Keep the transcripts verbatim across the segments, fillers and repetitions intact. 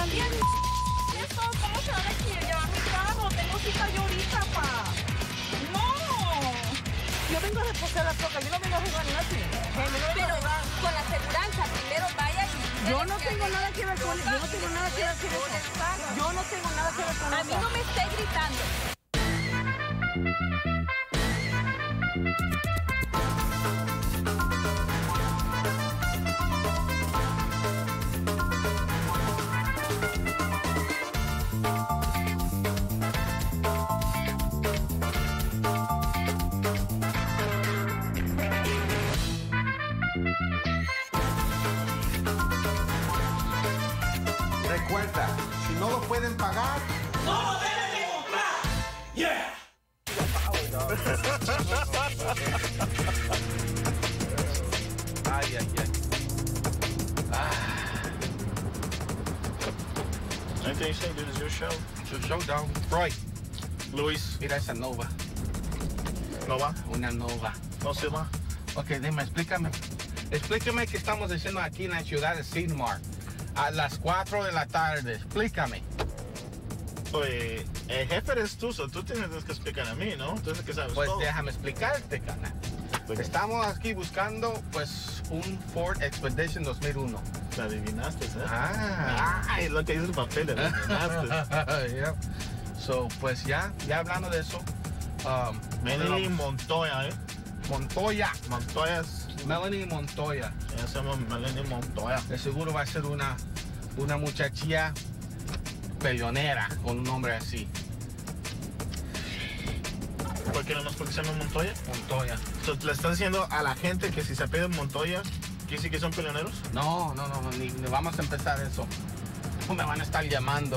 también. Esto, ¿cómo se van a llevar mi carro? Tengo cita yo ahorita, pa. No. Yo vengo a reposar la troca, yo no vengo a jugar nada. Pero con la aseguranza, primero vaya y... Yo no tengo nada que ver con eso. Yo no tengo nada que ver con eso. Yo no tengo nada que ver con eso. A mí no me esté gritando. Recuerda, si no lo pueden pagar, ¡no lo deben de comprar! ¡Yeah! ay, ay, ay. Ah. Anything you say, dude, is your show. It's your show, dog. Roy, Luis, mira esa Nova. Nova, Una Nova. no se va. Ok, dime, explícame. Explícame qué estamos haciendo aquí en la ciudad de Sidmar a las cuatro de la tarde. Explícame. Oye, el jefe eres tú, so tú tienes que explicar a mí, ¿no? Tú eres el que sabes Pues todo. déjame explicarte, carnal. Pues, Estamos aquí buscando, pues, un Ford Expedition dos mil uno. te adivinaste, ¿eh? Ah. Ay, lo que dice el papel, te adivinaste. Yeah. So, pues ya, ya hablando de eso. Um, Melanie Montoya, ¿eh? Montoya. Montoya es... Melanie Montoya. Ya se llama Melanie Montoya. De seguro va a ser una, una muchachilla peleonera con un nombre así. ¿Por qué no más porque se llama Montoya? Montoya. So, ¿le estás diciendo a la gente que si se piden Montoya, que sí que son peleoneros? No, no, no, no, ni, ni vamos a empezar eso. Me van a estar llamando.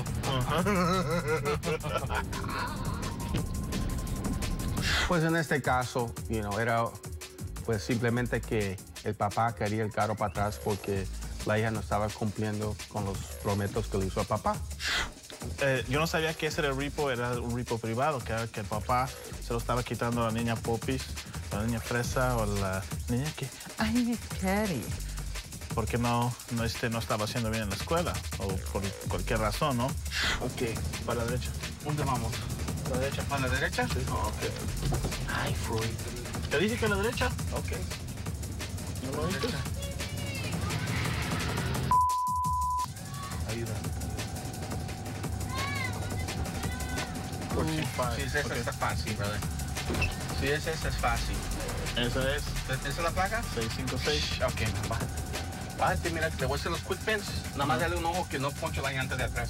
Pues en este caso, you know, era pues simplemente que el papá quería el carro para atrás porque la hija no estaba cumpliendo con los prometos que le hizo al papá. Eh, yo no sabía que ese era el repo, era un repo privado, que, era que el papá se lo estaba quitando a la niña Popis, a la niña Fresa o a la niña que... ¡Ay, Cari! Porque no, no, este, no estaba haciendo bien en la escuela o por cualquier razón, ¿no? Ok. Para la derecha. ¿Dónde vamos? ¿Para la derecha? ¿Para la derecha? Sí. Oh, ok. Ay, Freud. ¿Te dije que a la derecha? Ok. ¿No lo viste? Ayuda. fourteen five. Sí, esa Okay. está fácil, brother. Sí, esa, esa es fácil. Esa es ¿Esa es la placa? seis cinco seis. Ok, bájate. Bájate, mira, te voy a hacer los quick pins. Nada más dale un ojo que no poncho la llanta de atrás.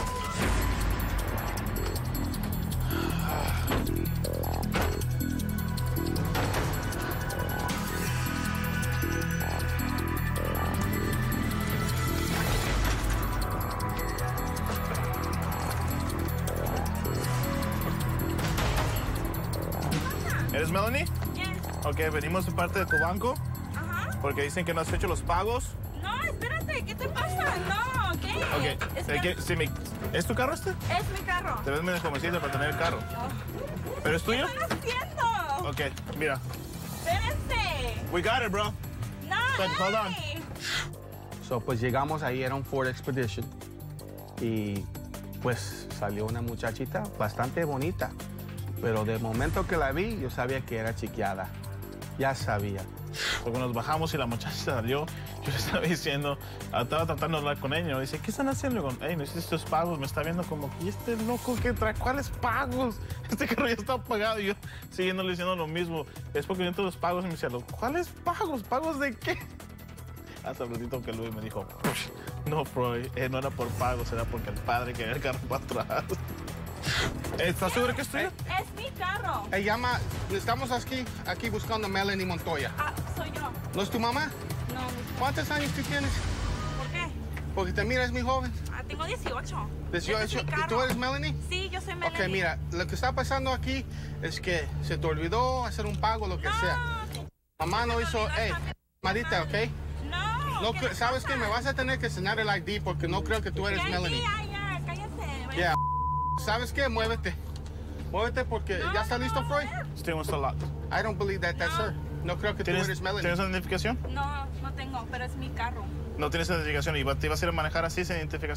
¿Eres Melanie? Yes. Ok, venimos de parte de tu banco Ajá. porque dicen que no has hecho los pagos. No, espérate, ¿qué te pasa? No, ¿qué? Ok, Es, eh, que que- si me- ¿es tu carro este? es mi carro. Debes medio jovencito para tener el carro. ¿Pero es ¿Qué tuyo? están haciendo? Ok, mira. Espérense. We got it, bro. No, But hold on. ay. So, pues llegamos ahí, era un Ford Expedition. Y pues salió una muchachita bastante bonita. Pero de momento que la vi, yo sabía que era chiqueada. Ya sabía. Porque nos bajamos y la muchacha salió. Yo le estaba diciendo, estaba tratando de hablar con ella. Dice, ¿qué están haciendo? Con, hey, necesito estos pagos. Me está viendo como, ¿y este loco que trae? ¿Cuáles pagos? Este carro ya está pagado. Y yo siguiéndole diciendo lo mismo. Después que viendo los pagos, y me decía, ¿cuáles pagos? ¿Pagos de qué? Hasta el ratito que Luis me dijo, no, Freud, eh, no era por pagos, era porque el padre quería el carro para atrás. ¿Estás seguro que es tuyo? Es mi carro. Hey, llama, estamos aquí, aquí buscando a Melanie Montoya. Ah, soy yo. ¿No es tu mamá? No, no. ¿Cuántos años tú tienes? ¿Por qué? Porque te miras muy joven. Ah, tengo dieciocho. dieciocho. Ese es mi ¿Y carro. tú eres Melanie? Sí, yo soy Melanie. Ok, mira, lo que está pasando aquí es que se te olvidó hacer un pago, lo que No, sea. Mamá no hizo, hey, Marita, ¿ok? No. No, ¿qué cre- te ¿sabes pasa? qué? Me vas a tener que enseñar el I D porque no creo que tú eres Ya, Melanie. ya, ya, cállate. Yeah. ¿Sabes qué? Muévete. Muévete porque No, ya está no, listo, no, Freud. no. Steering wheel locked. I don't believe that that's No. her. No creo que tú ¿Tienes, eres Melanie. ¿Tienes identificación? No, no tengo, pero es mi carro. No tienes identificación. ¿Y te ibas a ir a manejar así sin identificación?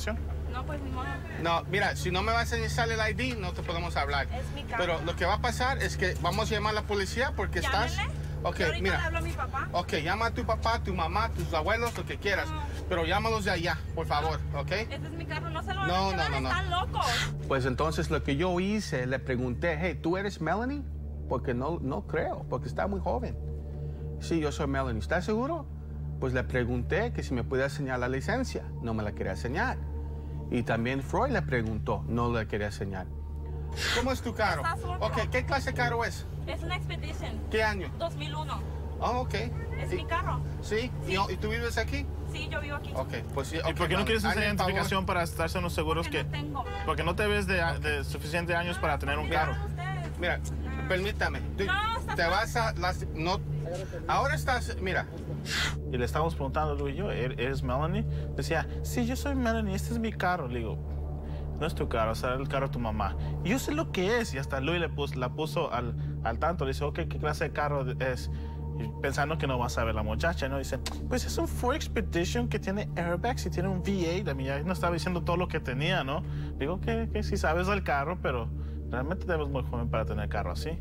No, pues ni modo. No, mira, si no me vas a enseñar el I D, no te podemos hablar. Es mi carro. Pero lo que va a pasar es que vamos a llamar a la policía porque estás... Llámenle. Ok, Yo ahorita mira. le hablo a mi papá. Ok, llama a tu papá, tu mamá, tus abuelos, lo que quieras. No. Pero llámalos de allá, por favor, ¿ok? Este es mi carro, no se lo van No, a quedar, no, no, no. están locos. Pues entonces lo que yo hice, le pregunté, hey, ¿tú eres Melanie? Porque no, no creo, porque está muy joven. Sí, yo soy Melanie. ¿Estás seguro? Pues le pregunté que si me podía enseñar la licencia. No me la quería enseñar. Y también Freud le preguntó, no le quería enseñar. ¿Cómo es tu carro? Estás loco. Ok, ¿qué clase de carro es? Es una Expedition ¿Qué año? dos mil uno. Oh, ok. Es ¿Y, mi carro. ¿sí? Sí. ¿Y, ¿Y tú vives aquí? Sí, yo vivo aquí. Ok, pues sí. ¿Y ok, por qué no vale. quieres esa Hazme el favor. identificación para estarse unos seguros Porque que... no tengo. Porque no te ves de, de suficientes años para tener un Mira. carro. Ustedes. Mira, permítame. Tú- No, estás te mal. vas a... Las, no, ahora estás... Mira, Y le estábamos preguntando, Luis y yo, ¿er- ¿eres Melanie? Decía, sí, yo soy Melanie, este es mi carro. Le digo, no es tu carro, o sea, el carro de tu mamá. Y yo sé lo que es. Y hasta Luis le puso, la puso al, al tanto. Le dice, ok, ¿qué clase de carro es? Y pensando que no va a saber la muchacha, ¿no? Dice, pues es un Ford Expedition que tiene airbags y tiene un V eight. A mí ya no estaba diciendo todo lo que tenía, ¿no? Digo que, que sí sabes del carro, pero realmente te ves muy joven para tener carro así.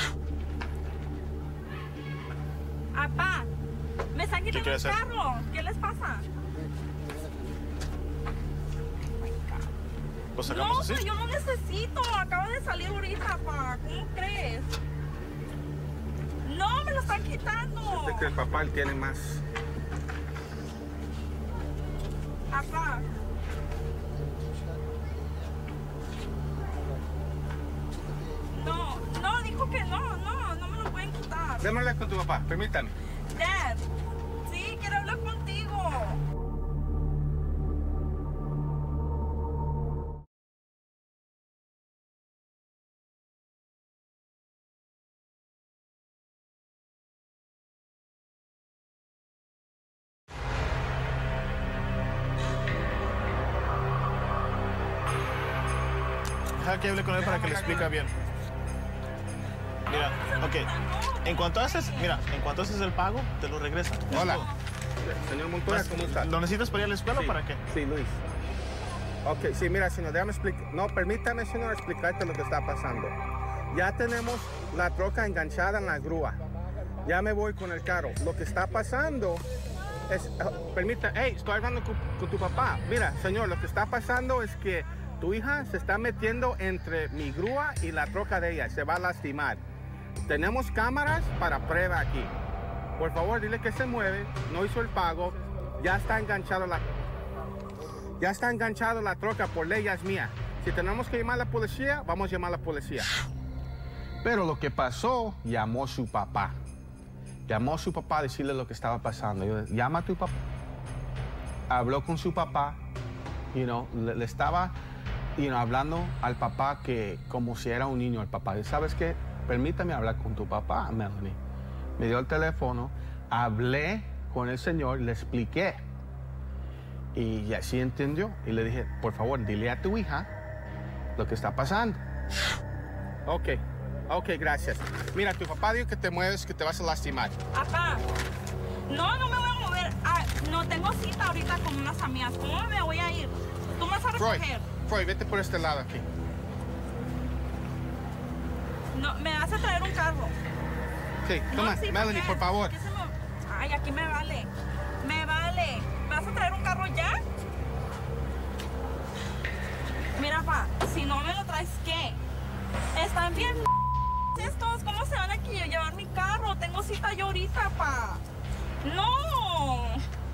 Papá, me están quitando el quieres hacer? carro. ¿Qué les pasa? Pues No, sacamos así. pero yo no necesito. Acaba de salir ahorita, papá. ¿Cómo crees? No, me lo están quitando. sé que el papá él tiene más... Papá. No, no, dijo que no, no, no me lo pueden quitar. Déjame hablar con tu papá, permítame. Dad, sí, quiero hablar contigo. Deja que hable con él para que le explique bien. Mira, ok. En cuanto haces, mira, en cuanto haces el pago, te lo regresan. Hola. Señor Montoya, ¿cómo está? ¿Lo necesitas para ir a la escuela Sí. o para qué? Sí, Luis. Ok, sí, mira, señor, déjame explicar. No, permítame, señor, explicarte lo que está pasando. Ya tenemos la troca enganchada en la grúa. Ya me voy con el carro. Lo que está pasando es... uh, permita, hey, estoy hablando con, con tu papá. Mira, señor, lo que está pasando es que tu hija se está metiendo entre mi grúa y la troca de ella. Se va a lastimar. Tenemos cámaras para prueba aquí. Por favor, dile que se mueve. No hizo el pago. Ya está enganchado la... Ya está enganchado la troca, por ley ya es mía. Si tenemos que llamar a la policía, vamos a llamar a la policía. Pero lo que pasó, llamó a su papá. Llamó a su papá a decirle lo que estaba pasando. Yo, llama a tu papá. Habló con su papá, you know, le, le estaba you know, hablando al papá que como si era un niño el papá. Y ¿sabes qué? Permítame hablar con tu papá, Melanie. Me dio el teléfono, hablé con el señor, le expliqué. Y así entendió. Y le dije, por favor, dile a tu hija lo que está pasando. Ok, ok, gracias. Mira, tu papá dijo que te mueves, que te vas a lastimar. Papá, no, no me voy a mover. Ah, no tengo cita ahorita con unas amigas. ¿Cómo me voy a ir? Tú me vas a Freud, recoger. Freud, vete por este lado aquí. No, me vas a traer un carro. Ok, No, toma, sí, Melanie, qué? por favor. ¿Qué se me- Ay, aquí me vale. Me vale. ¿Me vas a traer un carro ya? Mira, pa, si no me lo traes, ¿qué? Están bien estos. ¿Cómo se van a aquí llevar mi carro? Tengo cita yo ahorita, pa. No.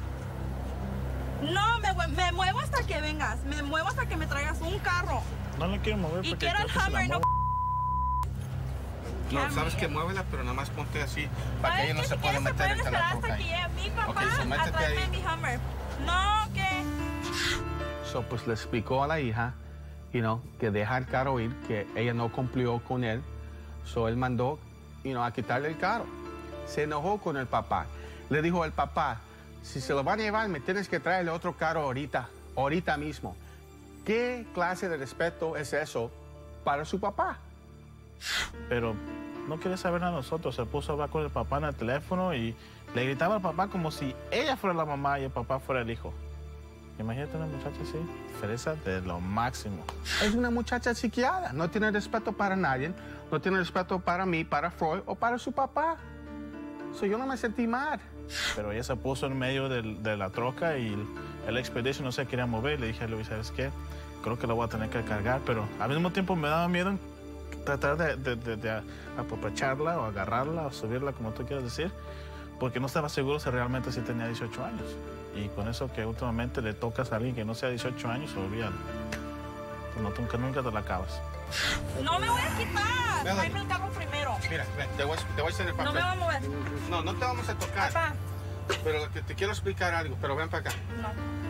No, me, mue- me muevo hasta que vengas. Me muevo hasta que me traigas un carro. No lo quiero mover Y porque quiero creo el que se la Hummer, no. mueve. No, sabes que muévela, pero nada más ponte así para que Ay, ella no que se si pueda quieres se meter pueden entre la esperar troca hasta que ahí. llegue mi papá Ok, so a métete traerme ahí. mi Hummer. No, que... So, pues le explicó a la hija, you know, que deja el carro ir, que ella no cumplió con él. So, él mandó, you know, a quitarle el carro. Se enojó con el papá. Le dijo al papá, si se lo van a llevar, me tienes que traerle otro carro ahorita, ahorita mismo. ¿Qué clase de respeto es eso para su papá? Pero no quiere saber a nosotros. Se puso a hablar con el papá en el teléfono y le gritaba al papá como si ella fuera la mamá y el papá fuera el hijo. Imagínate una muchacha así, fresa de lo máximo. Es una muchacha chiqueada, no tiene respeto para nadie, no tiene respeto para mí, para Freud o para su papá. So, yo no me sentí mal. Pero ella se puso en medio del- de la troca y el, el Expedition no se quería mover. Le dije a Luis, ¿sabes qué? Creo que lo voy a tener que cargar, pero al mismo tiempo me daba miedo tratar de, de, de, de aprovecharla o agarrarla o subirla, como tú quieras decir, porque no estaba seguro si realmente sí tenía dieciocho años. Y con eso que últimamente le tocas a alguien que no sea dieciocho años, olvídalo. Tú no, nunca, nunca te la acabas. No me voy a quitar. Melanie. Tráeme el carro primero. Mira, ven, te voy, a- te voy a hacer el No papel. me va a mover. No, no te vamos a tocar, Papá, pero lo que te quiero explicar algo, pero ven para acá. no.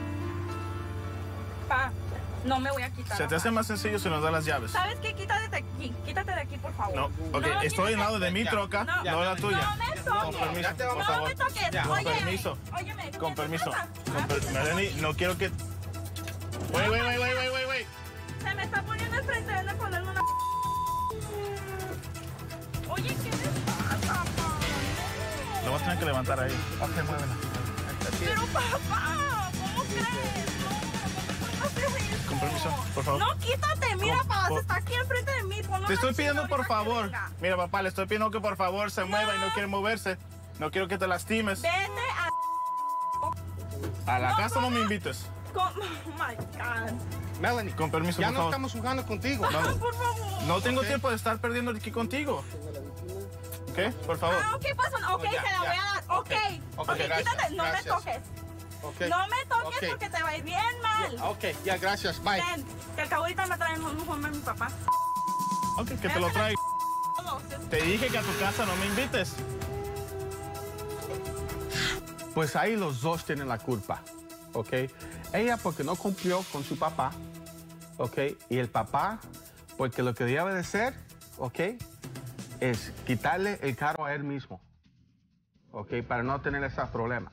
Pa, no me voy a quitar. Se te papá. hace más sencillo si nos da las llaves. ¿Sabes qué? Quítate de aquí. Quítate de aquí, por favor. No, ok, No, estoy en lado de mi Ya, troca, no, no, la tuya. No me toques. Con permiso, Ya te vamos por No favor. me toques. Ya. Con Óyeme. permiso. Óyeme. Con ¿qué permiso. pasa? Con per- Melanie, no quiero que... Wait, wait, wait, wait, wait, wait, wait. Se me está poniendo enfrente de ponerle una... Oye, ¿qué les pasa, papá? Lo vas a tener que levantar ahí. Ok, muévela. Pero, papá, ¿cómo crees? No, no haces eso. Con permiso, por favor. No, quítate. Mira, Con- papá, por- está aquí enfrente de mí. Ponle Te una estoy silla pidiendo por ahorita que favor. venga. Mira, papá, le estoy pidiendo que por favor se mueva y no quiere moverse. No quiero que te lastimes. Vete a... A la No, casa no no, me no. invites. Con... Oh, my God. Melanie, Con permiso, ya por no favor. estamos jugando contigo. Ah, por favor. No tengo Ok. tiempo de estar perdiendo aquí contigo. ¿Ok? Por favor. Ah, ok, pues, ok, Oh, ya, se la ya. voy a dar. Ok. Ok, Ok, gracias, quítate. No gracias. me toques. Ok. No me toques Ok. porque te va a ir bien mal. Ok, ya, gracias. Bye. Ven, que al cabo ahorita me traen un informe de mi papá. Ok, que te lo traigo. Te dije que a tu casa no me invites. Pues ahí los dos tienen la culpa, ¿ok? Ella porque no cumplió con su papá, ¿ok? Y el papá porque lo que debe de ser, ¿ok? Es quitarle el carro a él mismo, ¿ok? Para no tener ese problema.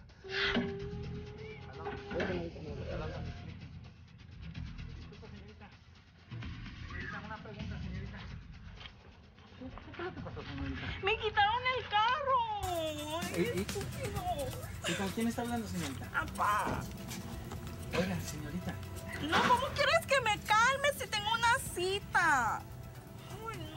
Me quitaron el carro. ¿Y- y- Estúpido. ¿Y con quién está hablando, señorita? Papá. Oiga, señorita. No, ¿cómo quieres que me calme si tengo una cita? Ay,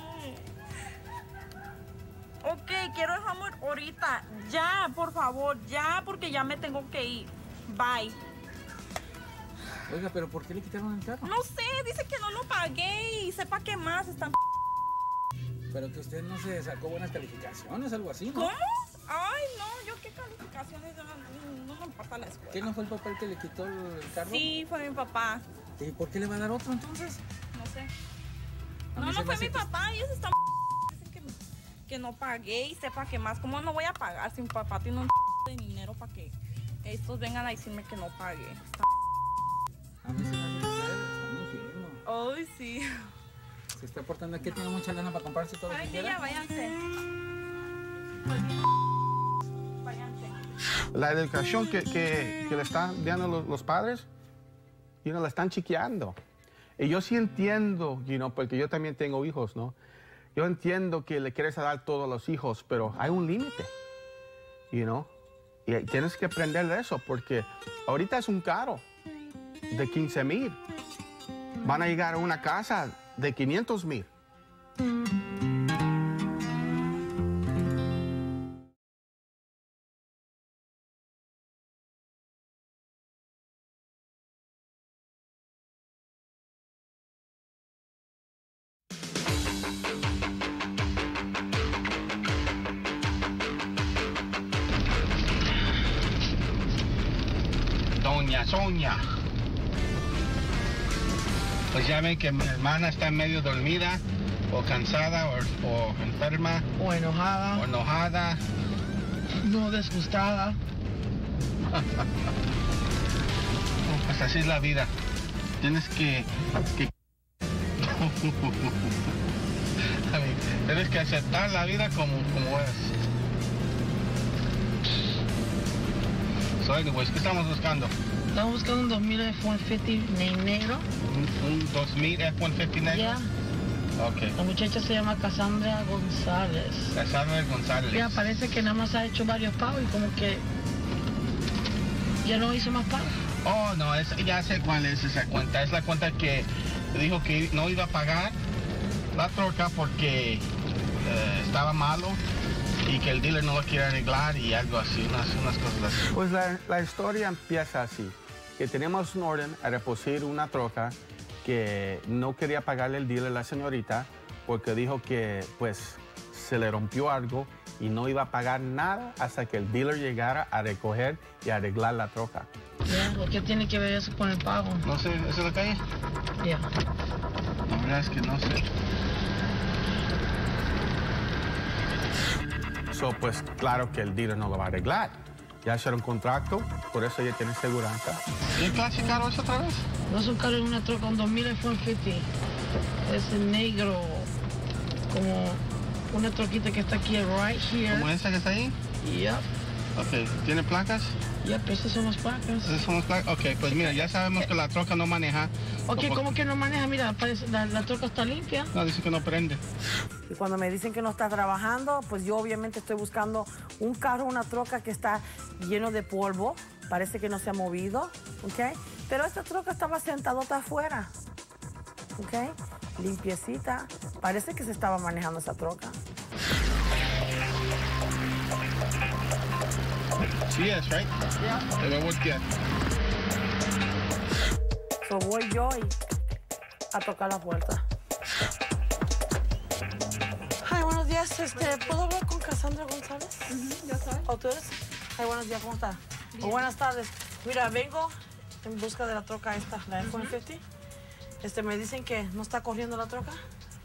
no. Ok, quiero el hamburger ahorita. Ya, por favor, ya, porque ya me tengo que ir. Bye. Oiga, ¿pero por qué le quitaron el carro? No sé, dice que no lo pagué y sepa qué más están... Pero que usted no se sacó buenas calificaciones, algo así, ¿no? ¿Cómo? Ay, no, yo qué calificaciones, yo no, no me importa la escuela. ¿Qué no fue el papá el que le quitó el carro? Sí, fue mi papá. ¿Y por qué le va a dar otro entonces? No sé. A No, mí no se me fue hace mi que- papá, ellos están... Dicen que, que no pagué y sepa qué más. ¿Cómo no voy a pagar si mi papá tiene un de dinero para que estos vengan a decirme que no pagué? A mí se me hace que usted está mintiendo. Ay, sí. Se está portando aquí, tiene mucha lana para comprarse todo lo que Ay, quiera. ya, váyanse. Váyanse. La educación que, que, que le están dando los, los padres, you know, la están chiqueando. Y yo sí entiendo, you know, porque yo también tengo hijos, ¿no? Yo entiendo que le quieres dar todo a los hijos, pero hay un límite, you know? Y tienes que aprender de eso, porque ahorita es un carro de quince mil. Van a llegar a una casa de quinientos mil. Doña Sonia. Pues ya ven que mi hermana está medio dormida, o cansada, o, o enferma, O enojada, o enojada. no disgustada. Pues así es la vida. Tienes que... que... I mean, tienes que aceptar la vida como, como es. So, anyways, ¿qué estamos buscando? Estamos buscando un dos mil F ciento cincuenta ne- negro. ¿Un, un dos mil F ciento cincuenta negro? Ya. Ok. La muchacha se llama Cassandra González. Cassandra González. Ya parece que nada más ha hecho varios pagos y como que ya no hizo más pagos. Oh, no, es, ya sé cuál es esa cuenta. Es la cuenta que dijo que no iba a pagar la troca porque eh, estaba malo y que el dealer no lo quiere arreglar y algo así, unas, unas cosas así. Pues la, la historia empieza así, que tenemos un orden a reposar una troca que no quería pagarle el dealer a la señorita porque dijo que pues se le rompió algo y no iba a pagar nada hasta que el dealer llegara a recoger y arreglar la troca. Ya, ¿por qué tiene que ver eso con el pago? No sé, ¿eso es la calle? Ya. La verdad es que no sé. So, pues claro que el dealer no lo va a arreglar. Ya hicieron un contrato, por eso ella tiene seguranza. ¿Y el clase caro es otra vez? No es un carro, es una troca, un dos mil F ciento cincuenta. Es el negro, como una troquita que está aquí, right here. ¿Como esa que está ahí? Yep. Ok, ¿tiene placas? Yep, esas son las placas. ¿Esas son las placas? Ok, pues mira, ya sabemos que la troca no maneja. Ok, ¿cómo que no maneja? Mira, parece, la, la troca está limpia. No, dice que no prende. Y cuando me dicen que no está trabajando, pues yo obviamente estoy buscando un carro, una troca que está lleno de polvo. Parece que no se ha movido, ¿ok? Pero esta troca estaba sentadota afuera, ¿ok? Limpiecita. Parece que se estaba manejando esa troca. Sí es, right? Yeah. Te va a voltear. So voy yo y a tocar la puerta. Ay, buenos días. Este, ¿puedo hablar con Cassandra González? Uh-huh, yo soy. ¿O tú eres? Ay, buenos días, ¿cómo está? O buenas tardes. Mira, vengo en busca de la troca esta, la F ciento cincuenta. Este, me dicen que no está corriendo la troca.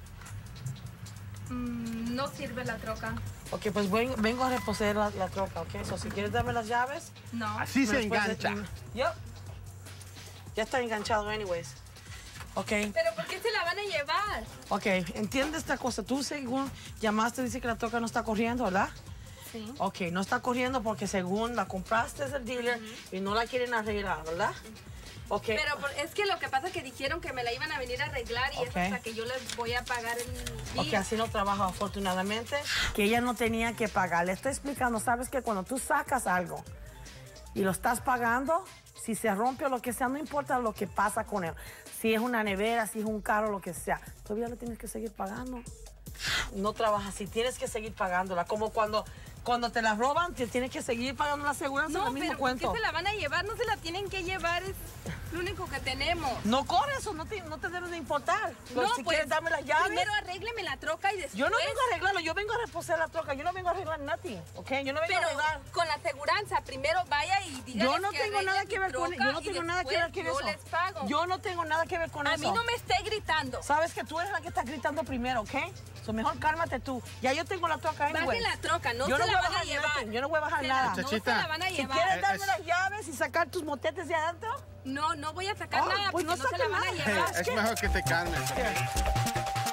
Mm, no sirve la troca. Ok, pues vengo, vengo a reposer la, la troca, ¿ok? So, si quieres darme las llaves. No. Así se me las puedes- engancha. Yep. Ya está enganchado, anyways. Ok. ¿Pero por qué se la van a llevar? Ok, entiende esta cosa. Tú, según llamaste, dice que la troca no está corriendo, ¿verdad? Sí. Ok, no está corriendo porque según la compraste del dealer y no la quieren arreglar, ¿verdad? Ok. Pero por- es que lo que pasa es que dijeron que me la iban a venir a arreglar y Ok. es hasta que yo les voy a pagar el Ok, día. así no trabaja afortunadamente. Que ella no tenía que pagar. Le estoy explicando, sabes que cuando tú sacas algo y lo estás pagando, si se rompe o lo que sea, no importa lo que pasa con él. Si es una nevera, si es un carro, lo que sea, todavía le tienes que seguir pagando. No trabaja así, tienes que seguir pagándola. Como cuando, cuando te la roban, te tienes que seguir pagando la aseguranza, No, el mismo pero cuento. ¿por qué se la van a llevar? No se la tienen que llevar, es lo único que tenemos. No corres eso, no te, no te debe de importar. Pero si quieres darme las llaves. Primero arrégleme la troca y después... Yo no vengo a arreglarlo, yo vengo a reposar la troca, yo no vengo a arreglar nothing, ¿ok? Yo no vengo a Pero arreglar. con la aseguranza, primero vaya y diga. Yo no tengo nada que ver con yo no tengo nada que ver con yo eso. les pago. Yo no tengo nada que ver con A eso. mí no me esté gritando. Sabes que tú eres la que está gritando primero, ¿ok? So mejor cálmate tú. Ya yo tengo la troca ahí, Bajen la troca, no yo se no la voy van a bajar llevar. nothing, yo no voy a bajar Se la- nada. No se Chachita. la van a Si llevar. quieres darme Es- las llaves y sacar tus motetes de adentro, No, no voy a sacar Oh, nada pues porque no no, se la saque van a nada. llevar. Es mejor que te calmes. ¿ok?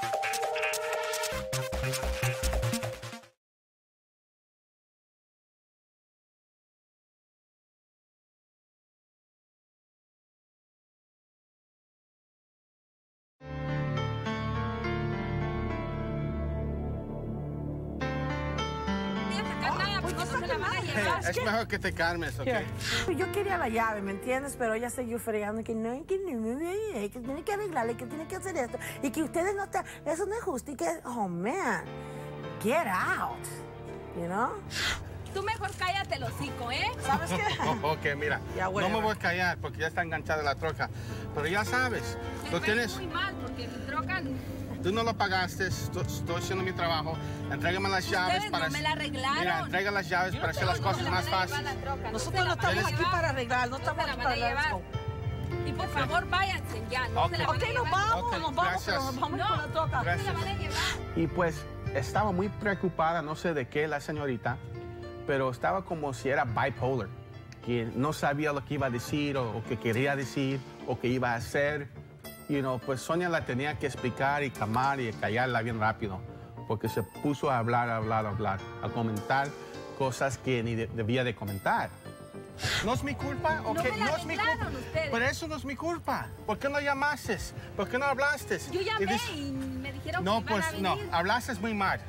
No voy a sacar nada pues porque no no se la van a saque llevar. nada. Es mejor que te calmes, ¿ok? Here. Yo quería la llave, ¿me entiendes? Pero ella siguió fregando que no, que no, que tiene que arreglarle, que tiene que hacer esto. Y que ustedes no están, eso no es justo. Y que, oh, man, get out, you know? Tú mejor cállate el hocico, ¿eh? ¿Sabes qué? Oh, ok, mira, Ya, no me whatever. voy a callar porque ya está enganchada la troca. Pero ya sabes, Me tú cae tienes, muy mal porque mi troca... tú no lo pagaste, esto- estoy haciendo mi trabajo. Entrégame las llaves Ustedes para... no me la arreglaron. Mira, entrega las llaves para hacer las No, no cosas se la más van a llevar fáciles. la troca, Nosotros se no la van a estamos aquí llevar. para arreglar, no se estamos la aquí van a para llevar. arreglar. Y por favor, váyanse ya, no Ok. se la van Ok, a nos llevar. vamos, Ok, nos vamos, gracias. pero nos vamos No. con la troca. No se la Gracias. van a llevar. Y pues estaba muy preocupada, no sé de qué la señorita, pero estaba como si era bipolar, que no sabía lo que iba a decir o, o que quería decir o que iba a hacer. You know, pues Sonia la tenía que explicar y calmar y callarla bien rápido, porque se puso a hablar, a hablar, a hablar, a comentar cosas que ni de- debía de comentar. ¿No es mi culpa? No Ok, me la no es mi culpa. arreglaron ustedes. Pero eso no es mi culpa. ¿Por qué no llamaste? ¿Por qué no hablaste? Yo Y llamé dices- y me dijeron no, que iban pues a no, venir. hablaste muy mal.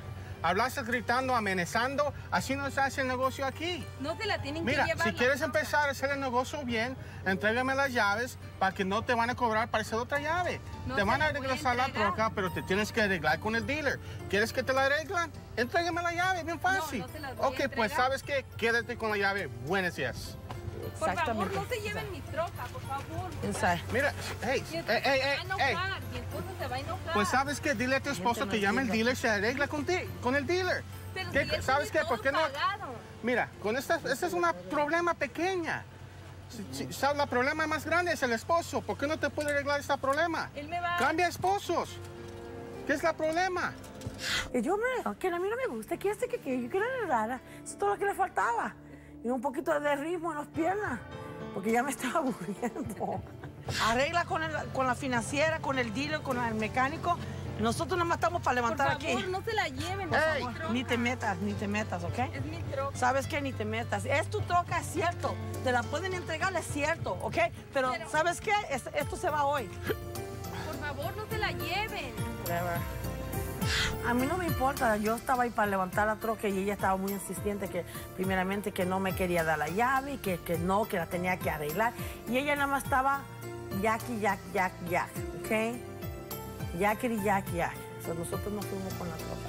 hablaste gritando, amenazando, así no se hace el negocio aquí. No se la tienen Mira, que llevar. si quieres empezar a hacer el negocio bien, entrégame las llaves para que no te van a cobrar para hacer otra llave. No te se van a la voy a regresar la entregar. troca, pero te tienes que arreglar con el dealer. ¿Quieres que te la arreglan? Entrégame la llave, bien fácil. no se las voy a ok, pues entregar. ¿sabes qué? Quédate con la llave. Buenos días. Por favor, Exactamente. no se lleven mi troca, por favor. Inside. Mira, hey, Mi hey, esposo hey, se va a hey, hey. enojar, mi esposo se va a enojar. Pues ¿sabes qué? Dile a tu esposo no que llame al entiende. dealer, se arregla con, ti, con el dealer. Pero ¿Qué- si él ¿Sabes tiene qué? ¿Por todo qué no? pagado. Mira, con esta, esta es un problema pequeña. Si- si- ¿sabes? El problema más grande es el esposo. ¿Por qué no te puede arreglar este problema? Él me va- Cambia esposos. ¿Qué es el problema? Y yo, hombre, que a mí no me gusta, que este que, que yo quiero arreglar, eso es todo lo que le faltaba. Y un poquito de ritmo en las piernas, porque ya me estaba aburriendo. Arregla con, el, con la financiera, con el dealer, con el mecánico. Nosotros nada más estamos para Por levantar favor, aquí. no se la lleven. Hey. Es mi troca. Ni te metas, ni te metas, ¿ok? Es mi troca. ¿Sabes qué? Ni te metas. Es tu troca, es cierto. Te la pueden entregar, es cierto, ¿ok? Pero, Pero- ¿sabes qué? Es- esto se va hoy. Por favor, no se la lleven. Whatever. A mí no me importa, yo estaba ahí para levantar la troca y ella estaba muy insistente que primeramente que no me quería dar la llave y que, que no, que la tenía que arreglar. Y ella nada más estaba yaki, yak, yak, yak, ¿ok? Yakiri, yak, yak. So, nosotros nos fuimos con la troca.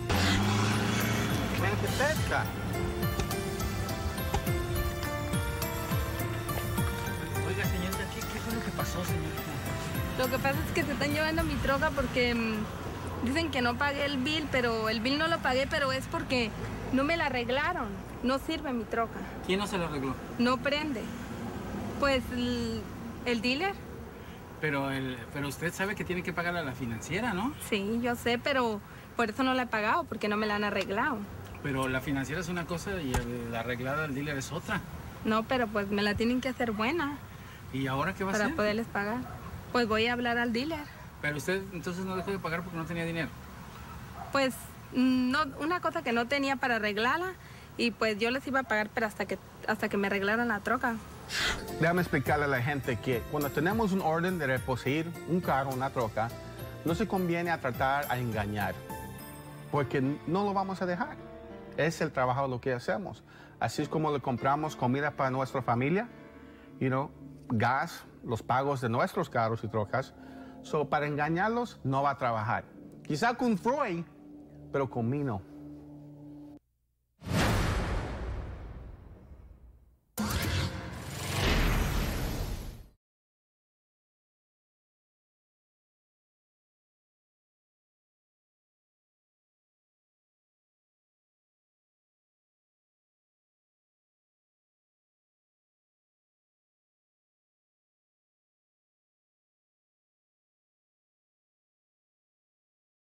Ven, que pesca. Oiga, señorita, ¿qué, qué fue lo que pasó, señorita? Lo que pasa es que se están llevando mi troca porque mm, dicen que no pagué el bill, pero el bill no lo pagué, pero es porque no me la arreglaron. No sirve mi troca. ¿Quién no se lo arregló? No prende. Pues el, el dealer. Pero, el, pero usted sabe que tiene que pagar a la financiera, ¿no? Sí, yo sé, pero por eso no la he pagado, porque no me la han arreglado. Pero la financiera es una cosa y el- la arreglada del dealer es otra. No, pero pues me la tienen que hacer buena ¿Y ahora qué va a para hacer? poderles pagar. Pues voy a hablar al dealer. Pero usted entonces no dejó de pagar porque no tenía dinero. Pues mm, no, una cosa que no tenía para arreglarla y pues yo les iba a pagar, pero hasta que, hasta que me arreglaran la troca. Déjame explicarle a la gente que cuando tenemos un orden de reposeer un carro, una troca, no se conviene a tratar a engañar, porque no lo vamos a dejar. Es el trabajo de lo que hacemos. Así es como le compramos comida para nuestra familia, you know, gas, los pagos de nuestros carros y trocas. So, para engañarlos no va a trabajar. Quizá con Freud, pero con mí no.